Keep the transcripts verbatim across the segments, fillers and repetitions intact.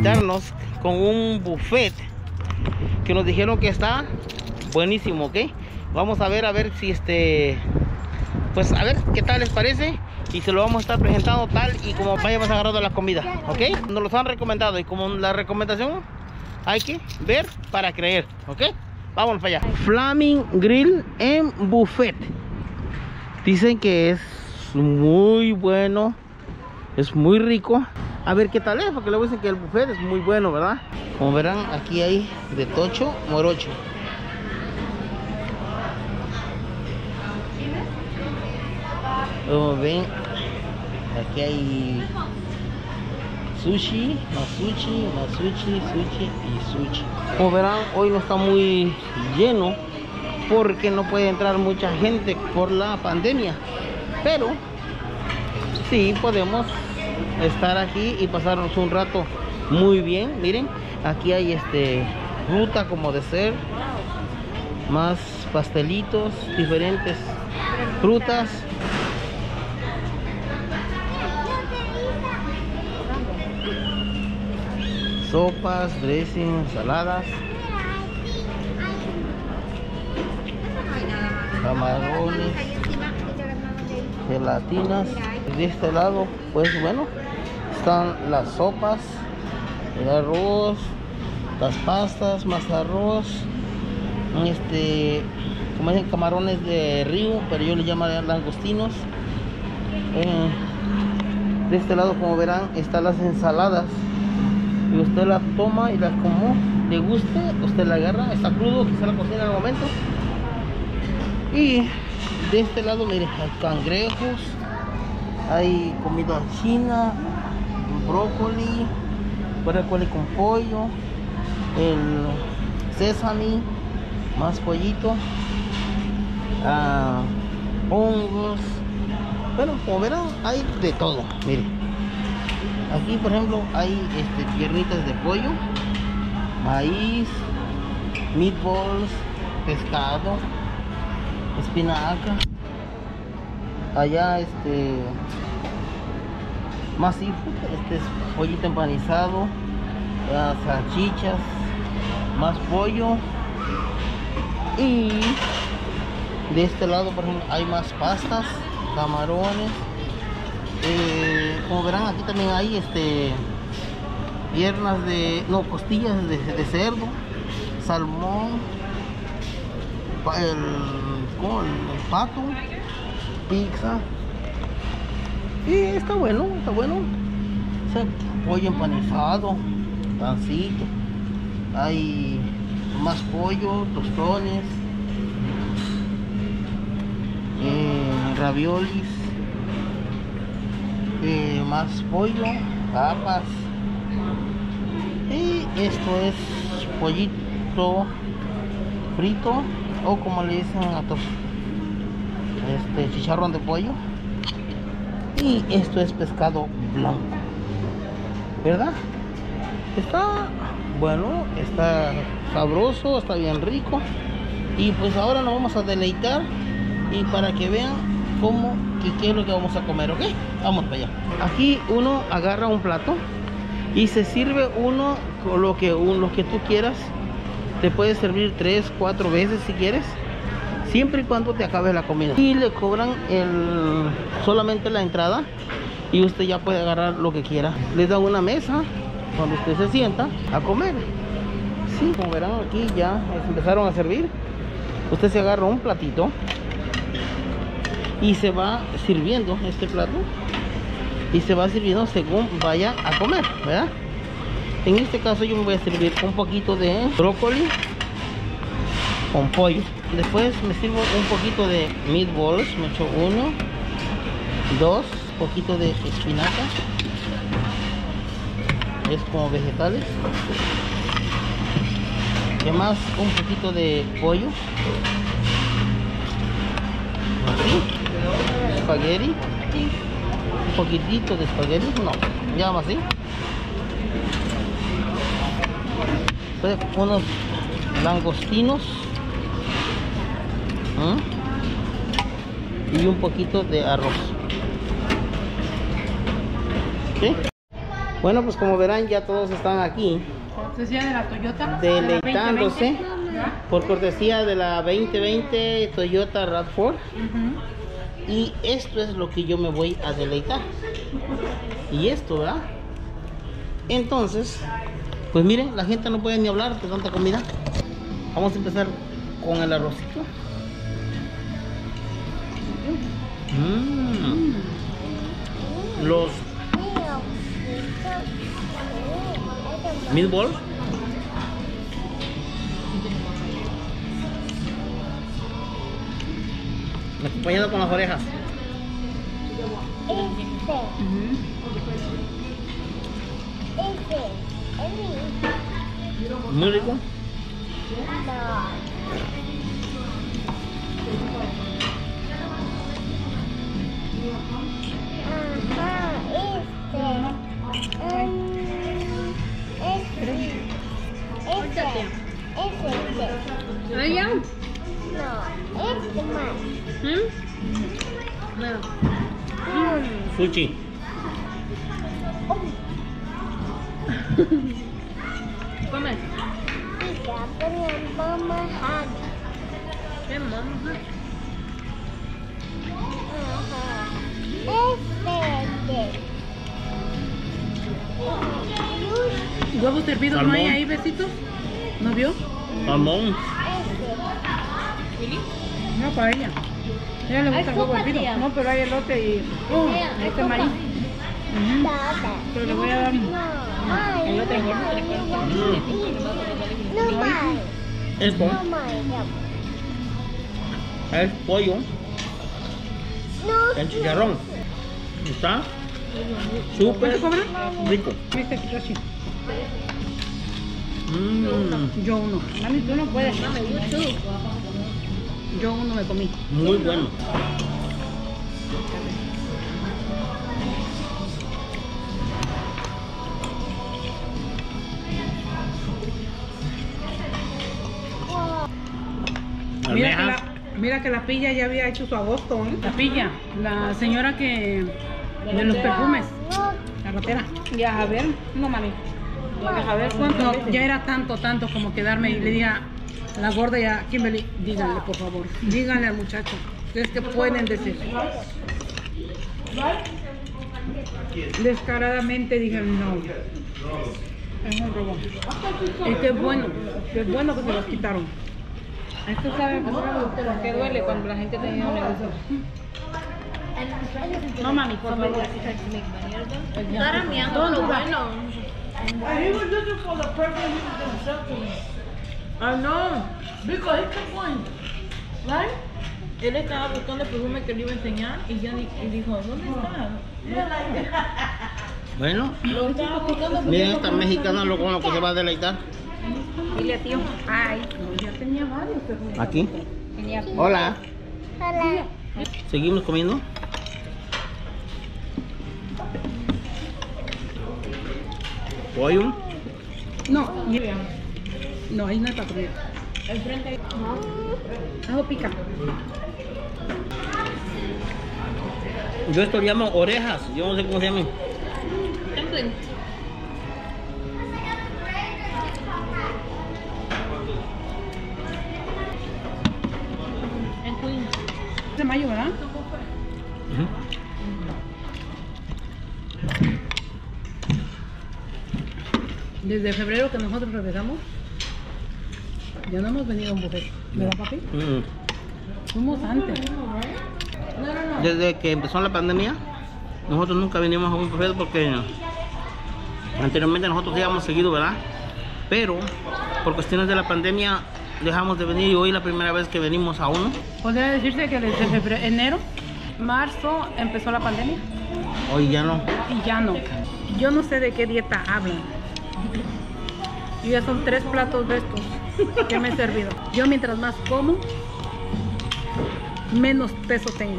deleitarnos con un buffet que nos dijeron que está buenísimo, ¿ok? Vamos a ver, a ver si este... Pues a ver qué tal les parece. Y se lo vamos a estar presentando tal y como vayamos agarrando la comida, ¿ok? Nos los han recomendado y como la recomendación hay que ver para creer, ¿ok? Vámonos para allá. Flaming Grill en buffet. Dicen que es muy bueno, es muy rico. A ver qué tal es, porque luego dicen que el buffet es muy bueno, ¿verdad? Como verán, aquí hay de tocho, morocho. Como ven, aquí hay sushi, más sushi, más sushi, sushi y sushi. Como verán, hoy no está muy lleno porque no puede entrar mucha gente por la pandemia. Pero sí podemos estar aquí y pasarnos un rato muy bien. Miren, aquí hay este fruta como dessert, más pastelitos, diferentes frutas. Sopas, dressing, ensaladas, camarones, gelatinas. De este lado, pues bueno, están las sopas, el arroz, las pastas, más arroz, este, como dicen, camarones de río, pero yo le llamo langostinos. Eh, de este lado, como verán, están las ensaladas. Y usted la toma y la como le guste, usted la agarra, está crudo, quizá la cocina al momento. Y de este lado, mire, hay cangrejos, hay comida china, brócoli, brócoli con pollo, el sésamo, más pollito, ah, hongos. Bueno, como verán, hay de todo, mire. Aquí, por ejemplo, hay este, piernitas de pollo, maíz, meatballs, pescado, espinaca. Allá, este, más seafood, este es pollito empanizado, las salchichas, más pollo. Y de este lado, por ejemplo, hay más pastas, camarones. Eh, como verán, aquí también hay este piernas de, no, costillas de, de cerdo, salmón, el, ¿cómo? el, el pato, pizza. Y está bueno, está bueno. O sea, pollo empanizado, pancito, hay más pollo, tostones, eh, raviolis. Eh, más pollo, papas. Y esto es pollito frito, o como le dicen a todos, este chicharrón de pollo. Y esto es pescado blanco, ¿verdad? Está bueno, está sabroso, está bien rico. Y pues ahora nos vamos a deleitar y para que vean cómo y qué es lo que vamos a comer, ¿ok? Vamos para allá. Aquí uno agarra un plato y se sirve uno con lo que, un, lo que tú quieras. Te puedes servir tres, cuatro veces si quieres, siempre y cuando te acabe la comida. Y le cobran el, solamente la entrada y usted ya puede agarrar lo que quiera. Les dan una mesa cuando usted se sienta a comer. Sí, como verán, aquí ya empezaron a servir. Usted se agarra un platito y se va sirviendo este plato y se va sirviendo según vaya a comer, ¿verdad? En este caso yo me voy a servir un poquito de brócoli con pollo. Después me sirvo un poquito de meatballs, me echo uno, dos, poquito de espinaca, es como vegetales. ¿Qué más? Un poquito de pollo, así, espagueti, un poquitito de espagueti, no, ya más así. Después unos langostinos, ¿eh? Y un poquito de arroz. ¿Sí? Bueno, pues como verán, ya todos están aquí Cortesía de la Toyota. deleitándose De la veinte veinte, por cortesía de la veinte veinte Toyota RAV cuatro. Uh-huh. Y esto es lo que yo me voy a deleitar. Y esto, ¿verdad? Entonces, pues miren, la gente no puede ni hablar de tanta comida. Vamos a empezar con el arrocito. Mm. Los meatballs acompañado con las orejas. Uh-huh. Muy rico. ¿Allá? No, este más. ¿Mm? Sushi. Come. Tiga penyembamahan. ¿Qué mamá? Este. ¿Huevos hervidos no hay Salmón. ahí, besitos? ¿No vio? Salmón. No, para ella. A ella le gusta el huevo hervido. No, pero hay elote y... Oh, ahí está maíz. Ujú. Pero le voy a dar... El otro Mm. No más. Esto No más. es pollo No. en chicharrón. Está súper ¿Puedes cobrar? rico. Viste que yo sí. Mm, Yo uno. Mami, tú no puedes. Yo uno me comí. muy bueno. Mira que, la, Almejas. mira que la pilla ya había hecho su agosto, ¿eh? La pilla, la señora que... de los perfumes. La ratera. Ya, a ver, no mami. A ver cuánto. No, ya era tanto, tanto como quedarme y le diga a la gorda y a Kimberly, díganle por favor, díganle al muchacho. Ustedes que pueden decir. Descaradamente dijeron no. Es un robo. Y qué bueno, qué bueno que se los quitaron. Esto sabe que duele cuando la gente tiene un negocio. No mami, por favor. Ahora mi amo lo bueno. And he was looking for the person who was accepting it. I know. Because he kept going, right? Él estaba buscando el perfume que le iba a enseñar y ya di- y dijo, ¿dónde está? Yeah, like Bueno, Lo estaba buscando porque miren esta mexicana lo con lo que se va a deleitar. Dile tío. Ay, ya tenía varios perfumes. Aquí. Hola. Hola. Seguimos comiendo. Pollo. No, no, ahí no está comida. enfrente. Algo pica. Yo esto lo llamo orejas. Yo no sé cómo se llaman. Dumpling. En Queens. De mayo, ¿verdad? Ujú. Desde febrero que nosotros regresamos, ya no hemos venido a un buffet, ¿verdad, papi? Mm. Fuimos antes. Desde que empezó la pandemia, nosotros nunca venimos a un buffet porque anteriormente nosotros íbamos seguido, ¿verdad? Pero por cuestiones de la pandemia dejamos de venir y hoy es la primera vez que venimos a uno. Podría decirse que desde febrero, enero, marzo empezó la pandemia Hoy ya no. y ya no. Yo no sé de qué dieta hablan. Y ya son tres platos de estos que me he servido. Yo mientras más como, menos peso tengo.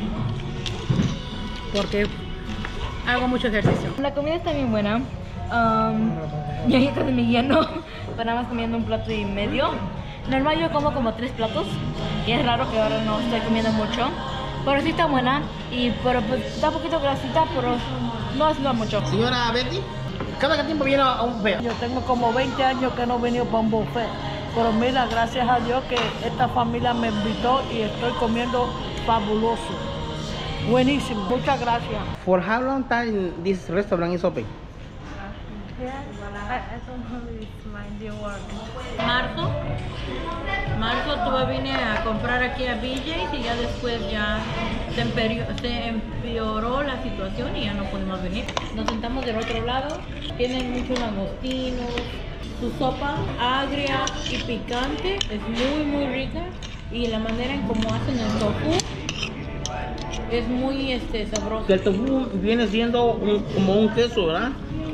Porque hago mucho ejercicio. La comida está bien buena. Um, ya ya casi me lleno. Pero nada más comiendo un plato y medio. Normal yo como como tres platos. Y es raro que ahora no estoy comiendo mucho. Pero sí está buena. Y pero pues está un poquito grasita, pero no es no mucho. Señora Betty, ¿Cada qué tiempo viene a un buffet? Yo tengo como veinte años que no he venido para un buffet. Pero mira, gracias a Dios que esta familia me invitó y estoy comiendo fabuloso. Buenísimo. Muchas gracias. For how long time this restaurant is open? Marzo, marzo tuve vine a comprar aquí a B J's y ya después ya se, empeoró, se empeoró la situación y ya no pudimos venir. Nos sentamos del otro lado, tienen muchos langostinos, su sopa agria y picante es muy muy rica y la manera en cómo hacen el tofu es muy este, sabroso. El tofu viene siendo un, como un queso, ¿verdad?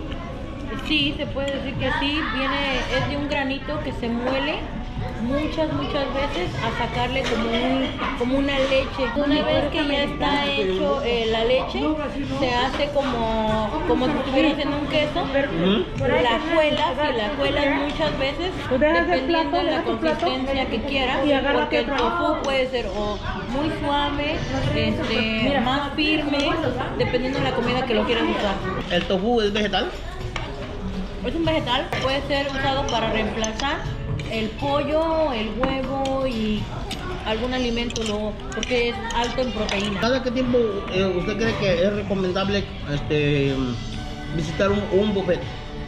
Sí, se puede decir que sí, viene, es de un granito que se muele muchas, muchas veces a sacarle como, un, como una leche. Una vez que ya está hecho eh, la leche, se hace como, como si estuviera haciendo un queso. La cuelas, si la cuelas muchas veces, dependiendo de la consistencia que quieras, porque el tofu puede ser o muy suave, este, más firme, dependiendo de la comida que lo quieras usar. ¿El tofu es vegetal? Es un vegetal, puede ser usado para reemplazar el pollo, el huevo y algún alimento luego, porque es alto en proteína. ¿Cada qué tiempo eh, usted cree que es recomendable este, visitar un, un buffet?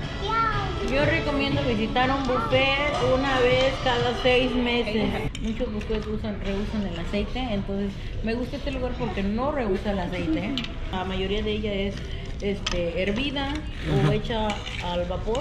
Yo recomiendo visitar un buffet una vez cada seis meses. Muchos buffets usan, reusan el aceite, entonces me gusta este lugar porque no reusa el aceite. La mayoría de ella es este, hervida o hecha al vapor,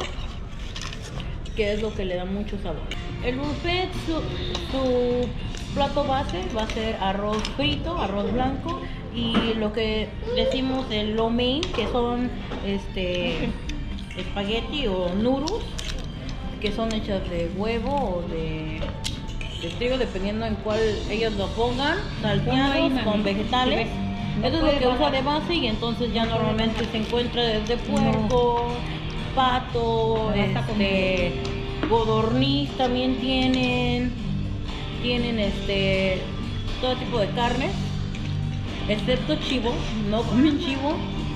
que es lo que le da mucho sabor. El buffet, su, su plato base va a ser arroz frito, arroz blanco y lo que decimos el lo mein, que son este espagueti o noodles, que son hechas de huevo o de, de trigo, dependiendo en cuál ellos lo pongan, salteados con vegetales. Eso es lo que usa de base y entonces ya normalmente se encuentra desde puerco, pato, este, codorniz también tienen, tienen este todo tipo de carne, excepto chivo, no comen chivo.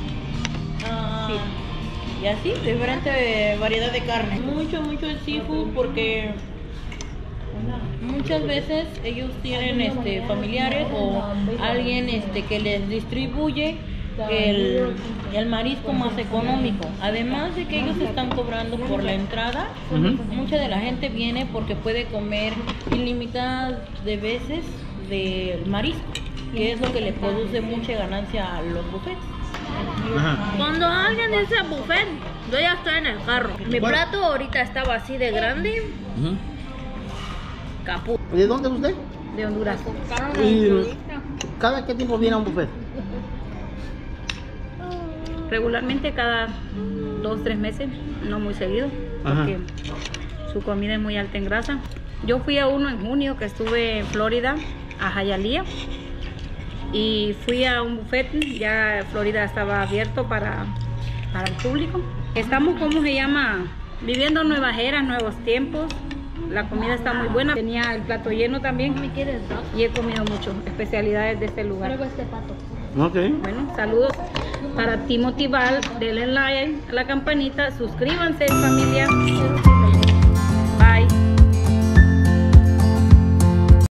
Uh, sí. Y así, diferente variedad de carne. Mucho, mucho el seafood porque muchas veces ellos tienen este, familiares o alguien este, que les distribuye el, el marisco más económico. Además de que ellos están cobrando por la entrada, uh-huh. Mucha de la gente viene porque puede comer ilimitadas de veces del marisco, que es lo que le produce mucha ganancia a los buffets. Ajá. Cuando alguien dice buffet, yo ya estoy en el carro. Mi ¿Cuál? plato ahorita estaba así de grande. Uh-huh. Capú. ¿De dónde es usted? De Honduras. ¿Y cada qué tiempo viene a un buffet? Regularmente cada dos, tres meses, no muy seguido, porque Ajá. Su comida es muy alta en grasa. Yo fui a uno en junio que estuve en Florida, a Hialeah, y fui a un buffet, ya Florida estaba abierto para, para el público. Estamos, ¿cómo se llama? Viviendo nuevas eras, nuevos tiempos. La comida está muy buena, tenía el plato lleno también y he comido mucho, especialidades de este lugar. Este pato. Okay. Bueno, saludos para Timothy Val, denle like a la campanita, suscríbanse familia.